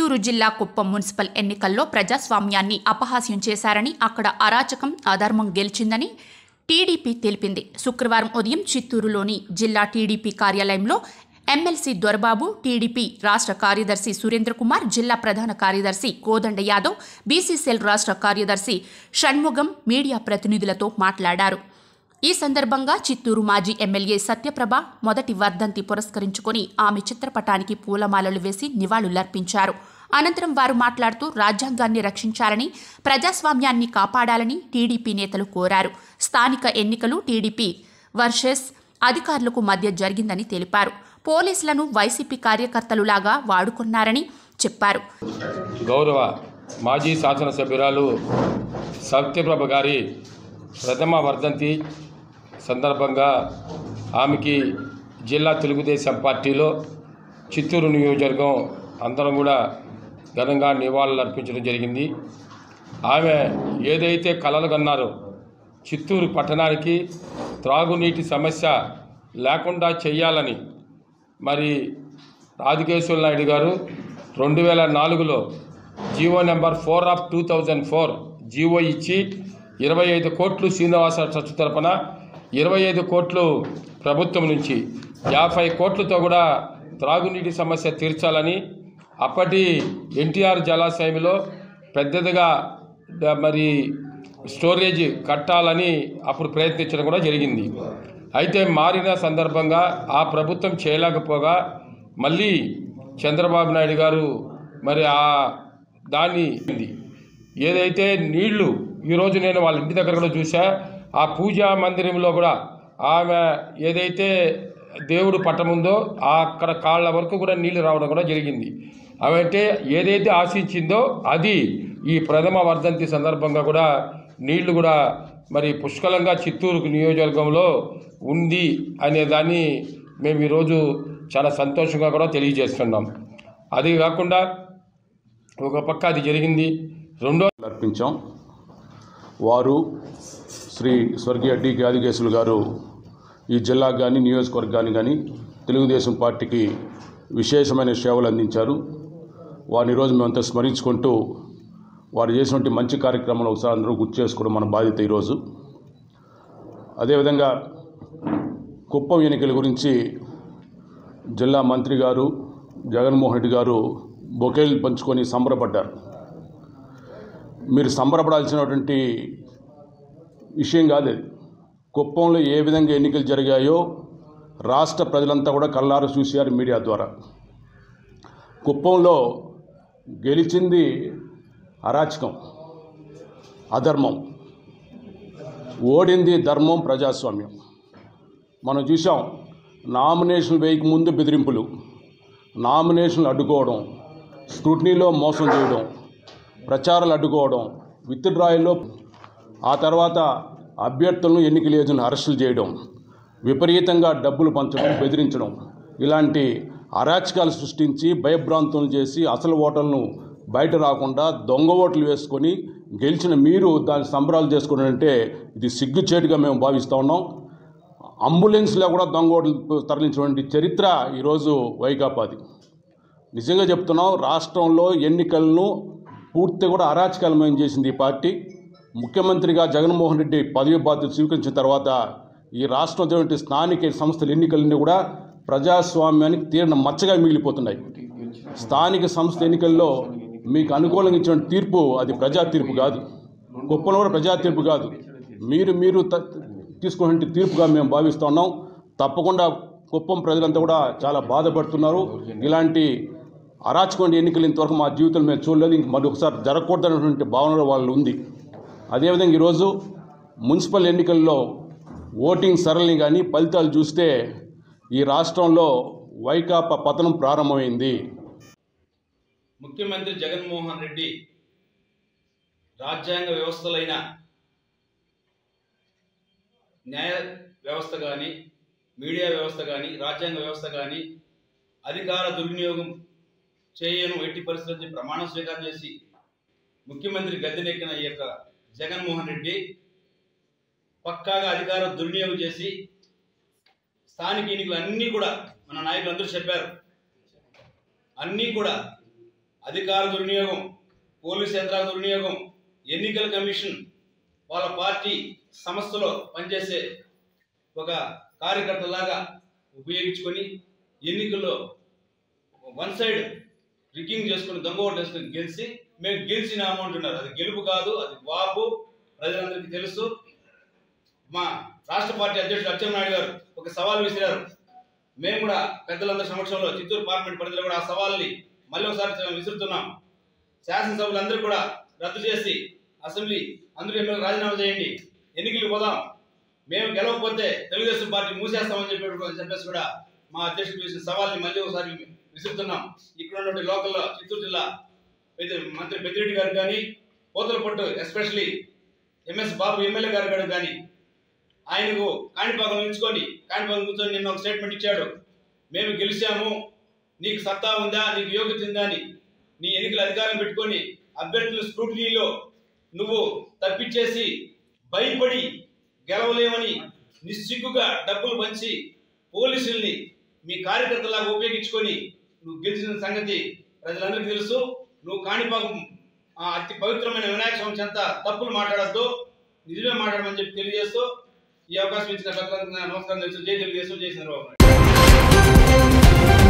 చిత్తూరు జిల్లా కుప్పం మున్సిపల్ ఎన్నికల్లో ప్రజాస్వామ్యాన్ని అపహాస్యం చేశారని, అక్కడ అరాచకం, అధర్మం గెలిచిందని టీడీపీ తెలిపింది. శుక్రవారం ఉదయం చిత్తూరులోని జిల్లా టీడీపీ కార్యాలయంలో ఎమ్మెల్సీ దొరబాబు, టీడీపీ రాష్ట్ర కార్యదర్శి సురేంద్రకుమార్, జిల్లా ప్రధాన కార్యదర్శి కోదండ యాదవ్, బీసీసీఎల్ రాష్ట్ర కార్యదర్శి షణ్ముగం మీడియా ప్రతినిధులతో మాట్లాడారు. ఈ సందర్భంగా చిత్తూరు మాజీ ఎమ్మెల్యే సత్యప్రభ మొదటి వర్ధంతి పురస్కరించుకుని ఆమె చిత్రపటానికి పూలమాలలు వేసి నివాళులర్పించారు. అనంతరం వారు మాట్లాడుతూ రాజ్యాంగాన్ని రక్షించాలని, ప్రజాస్వామ్యాన్ని కాపాడాలని టీడీపీ నేతలు కోరారు. స్థానిక ఎన్నికలు టీడీపీ వర్సెస్ అధికారులకు మధ్య జరిగిందని తెలిపారు. పోలీసులను వైసీపీ కార్యకర్తలులాగా వాడుకున్నారని చెప్పారు. గౌరవ మాజీ శాసనసభ్యురాలు సత్యప్రభ గారి ప్రథమ వర్ధంతి సందర్భంగా ఆమెకి జిల్లా తెలుగుదేశం పార్టీలో చిత్తూరు నియోజకవర్గం అందరం కూడా ఘనంగా నివాళులు అర్పించడం జరిగింది. ఆమె ఏదైతే కలలు కన్నారో చిత్తూరు పట్టణానికి త్రాగునీటి సమస్య లేకుండా చేయాలని మరి రాజకేశ్వర నాయుడు గారు 2004లో జీవో నెంబర్ 4/2004 జీవో ఇచ్చి 25 కోట్లు శ్రీనివాస ట్రస్ట్ తరపున 25 కోట్లు ప్రభుత్వం నుంచి 50 కోట్లతో కూడా త్రాగునీటి సమస్య తీర్చాలని, అప్పటి ఎన్టీఆర్ జలాశయంలో పెద్దదిగా మరి స్టోరేజ్ కట్టాలని అప్పుడు ప్రయత్నించడం కూడా జరిగింది. అయితే మారిన సందర్భంగా ఆ ప్రభుత్వం చేయలేకపోగా మళ్ళీ చంద్రబాబు నాయుడు గారు మరి దాన్ని ఏదైతే నీళ్లు ఈరోజు నేను వాళ్ళ ఇంటి దగ్గర కూడా చూసా, ఆ పూజా మందిరంలో కూడా ఆమె ఏదైతే దేవుడు పట్టముందో అక్కడ కాళ్ళ వరకు కూడా నీళ్లు రావడం కూడా జరిగింది. అవంటే ఏదైతే ఆశించిందో అది ఈ ప్రథమ వర్ధంతి సందర్భంగా కూడా నీళ్లు కూడా మరి పుష్కలంగా చిత్తూరు నియోజకవర్గంలో ఉంది అనే దాన్ని మేము ఈరోజు చాలా సంతోషంగా కూడా తెలియజేస్తున్నాం. అది కాకుండా ఒక పక్క అది జరిగింది. రెండో అర్పించాం. వారు శ్రీ స్వర్గీయ డి ఆదికేశులు గారు ఈ జిల్లాకు కానీ నియోజకవర్గానికి కానీ తెలుగుదేశం పార్టీకి విశేషమైన సేవలు అందించారు. వారిని ఈరోజు మేమంతా స్మరించుకుంటూ వారు చేసినటువంటి మంచి కార్యక్రమాలు ఒకసారి అందరూ గుర్తు చేసుకోవడం మన బాధ్యత ఈరోజు. అదేవిధంగా కుప్పం ఎన్నికల గురించి జిల్లా మంత్రి గారు జగన్మోహన్ రెడ్డి గారు బొకేలు పంచుకొని సంబరపడ్డారు. మీరు సంబరపడాల్సినటువంటి విషయం కాదు. కుప్పంలో ఏ విధంగా ఎన్నికలు జరిగాయో రాష్ట్ర ప్రజలంతా కూడా కళ్ళారా చూశారు మీడియా ద్వారా. కుప్పంలో గెలిచింది అరాచకం, అధర్మం, ఓడింది ధర్మం, ప్రజాస్వామ్యం. మనం చూసాం. నామినేషన్ వేయక ముందు బెదిరింపులు, నామినేషన్లు అడ్డుకోవడం, స్క్రూటినీలో మోసం చేయడం, ప్రచారాలు అడ్డుకోవడం, విత్డ్రాయల్లో ఆ తర్వాత అభ్యర్థులను ఎన్నికల ఏజెంట్లను అరెస్టులు చేయడం, విపరీతంగా డబ్బులు పంచడం, బెదిరించడం, ఇలాంటి అరాచకాలు సృష్టించి భయభ్రాంతులు చేసి అసలు ఓటర్లను బయట రాకుండా దొంగ ఓట్లు వేసుకొని గెలిచిన మీరు దాని సంబరాలు చేసుకోవడం అంటే ఇది సిగ్గుచేటుగా మేము భావిస్తూ ఉన్నాం. అంబులెన్స్లో కూడా దొంగ ఓట్లు తరలించినటువంటి చరిత్ర ఈరోజు వైకాపాది. నిజంగా చెప్తున్నాం, రాష్ట్రంలో ఎన్నికలను పూర్తి కూడా అరాచకాలమయం చేసింది ఈ పార్టీ. ముఖ్యమంత్రిగా జగన్మోహన్ రెడ్డి పదవి బాధ్యత స్వీకరించిన తర్వాత ఈ రాష్ట్రంలో స్థానిక సంస్థల ఎన్నికలన్నీ కూడా ప్రజాస్వామ్యానికి తీరిన మచ్చగా మిగిలిపోతున్నాయి. స్థానిక సంస్థ ఎన్నికల్లో మీకు అనుకూలంగా ఇచ్చిన తీర్పు అది ప్రజా తీర్పు కాదు, కుప్పంలో కూడా ప్రజా తీర్పు కాదు, మీరు తీసుకునే తీర్పుగా మేము భావిస్తున్నాం. తప్పకుండా కుప్పం ప్రజలంతా కూడా చాలా బాధపడుతున్నారు. ఇలాంటి అరాచకమైన ఎన్నికలు ఇంతవరకు మా జీవితంలో మేము చూడలేదు, ఇంక మరొకసారి జరగకూడదనేటువంటి భావనలో వాళ్ళు ఉంది. అదేవిధంగా ఈరోజు మున్సిపల్ ఎన్నికల్లో ఓటింగ్ సరళి కానీ ఫలితాలు చూస్తే ఈ రాష్ట్రంలో వైకాపా పతనం ప్రారంభమైంది. ముఖ్యమంత్రి జగన్మోహన్ రెడ్డి రాజ్యాంగ వ్యవస్థలైన న్యాయ వ్యవస్థ కానీ, మీడియా వ్యవస్థ కానీ, రాజ్యాంగ వ్యవస్థ కానీ అధికార దుర్వినియోగం చేయను ఎట్టి పరిస్థితుల్లో ప్రమాణ స్వీకారం చేసి ముఖ్యమంత్రి గద్దెనెక్కిన ఈ యొక్క జగన్మోహన్ రెడ్డి పక్కాగా అధికార దుర్వినియోగం చేసి స్థానిక ఎన్నికలు అన్నీ కూడా మన నాయకులందరూ చెప్పారు, అన్నీ కూడా అధికార దుర్వినియోగం, పోలీస్ యంత్రాంగ దుర్వినియోగం, ఎన్నికల కమిషన్ వాళ్ళ పార్టీ సంస్థలో పనిచేసే ఒక కార్యకర్తలాగా ఉపయోగించుకొని ఎన్నికల్లో వన్ సైడ్ రిగ్గింగ్ చేసుకుని దొంగ ఓట్లు వేసుకుని గెలిచి మేము గెలిచినాము అంటున్నారు. అది గెలుపు కాదు, అది వాపు. ప్రజలందరికీ తెలుసు. మా రాష్ట్ర పార్టీ అధ్యక్షుడు అచ్చెన్నాయుడు గారు ఒక సవాల్ విసిరారు. మేము కూడా పెద్దలందరి సమక్షంలో చిత్తూరు పార్లమెంట్ పరిధిలో కూడా ఆ సవాల్ని మళ్ళీ ఒకసారి విసురుతున్నాం. శాసనసభ్యులందరూ కూడా రద్దు చేసి అసెంబ్లీ అందరూ ఎమ్మెల్యేలు రాజీనామా చేయండి, ఎన్నికలు పోదాం, మేము గెలవకపోతే తెలుగుదేశం పార్టీ మూసేస్తామని చెప్పేసి కూడా మా అధ్యక్షుడు వేసిన సవాల్ని మళ్ళీ ఒకసారి విసురుతున్నాం. ఇక్కడ ఉన్నటువంటి లోకల్లో చిత్తూరు జిల్లా మంత్రి పెద్దిరెడ్డి గారు కానీ, Pothalapattu especially MS Babu MLA గారు కానీ ఆయనకు కాణిపాకం ఉంచుకొని కాణిపాకం కూర్చొని నిన్న ఒక స్టేట్మెంట్ ఇచ్చాడు. మేము గెలిచాము, నీకు సత్తా ఉందా, నీకు యోగ్యత ఉందా అని నీ ఎన్నికల అధికారం పెట్టుకొని అభ్యర్థుల స్క్రూటినీలో నువ్వు తప్పించేసి భయపడి గెలవలేమని నిస్సిగ్గుగా డబ్బులు పంచి పోలీసుల్ని మీ కార్యకర్తలాగా ఉపయోగించుకొని నువ్వు గెలిచిన సంగతి ప్రజలందరికీ తెలుసు. నువ్వు కాణిపాకం అతి పవిత్రమైన వినాయక స్వామి చెంత తప్పులు మాట్లాడద్దు, నిజమే మాట్లాడమని చెప్పి తెలియజేస్తూ ఈ అవకాశం ఇచ్చిన పెద్దలందరికీ నమస్కారం తెలుసు. జై తెలుగుదేశం, జై చంద్రబాబు నాయుడు.